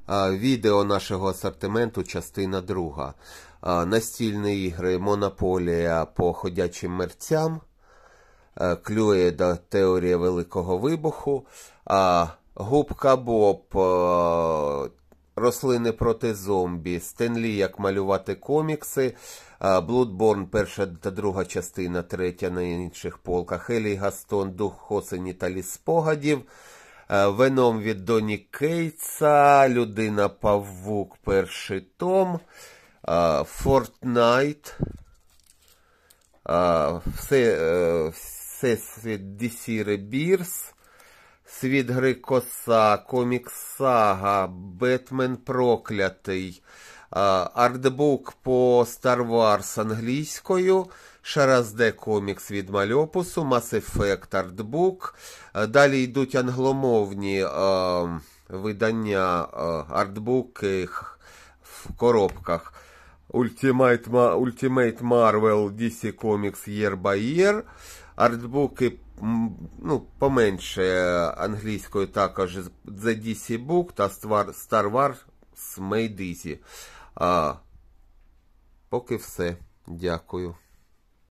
Відео нашого асортименту, частина 2. Настільні ігри Монополія по ходячим мерцям, Клюеда Теорія Великого Вибуху, Губка Боб, Рослини проти зомбі, Стен Лі, як малювати комікси, Bloodborne, перша та друга частина, третя на інших полках, Елі Гастон, Дух осені та ліс спогадів, Веном від Доні Кейтса, Людина-павук, перший том, Fortnite, Всесвіт DC Rebirth, Світ гри Коса, Комікс Сага, Бетмен Проклятий, артбук по Star Wars англійською, Шаразде комікс від Мальопусу, Mass Effect артбук. Далі йдуть англомовні видання, артбуки в коробках. Ultimate Marvel DC Comics Year by Year. Артбуки, поменше англійською також The DC Book та Star Wars Made Easy. Поки все. Дякую.